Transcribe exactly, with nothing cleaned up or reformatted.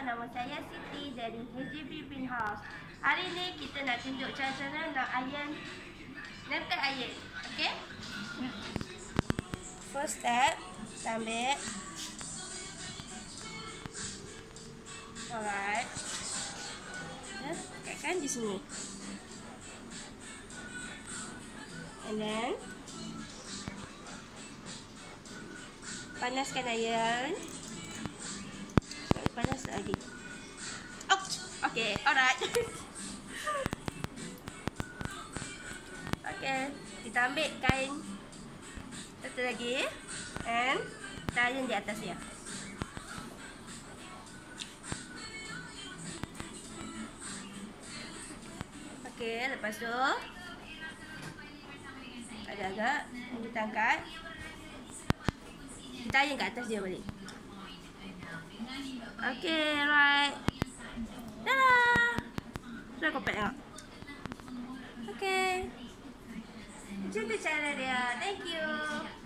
nama saya Siti dari H J B Pin House. Hari ni kita nak tunjuk cara-cara nak iron, nempel iron. Okay? First step, kita ambil. Alright. Ya, tekatkan di sini. And then panaskan iron. Panas lagi. Ouch. Okay, alright. Okay, kita ambil kain satu lagi and kita iron di atas dia. Okay, lepas tu agak-agak kita angkat, kita iron kat atas dia balik. Okay, right. Dah. Sudah compact tak? Okay. Macam tu cara dia. Thank you.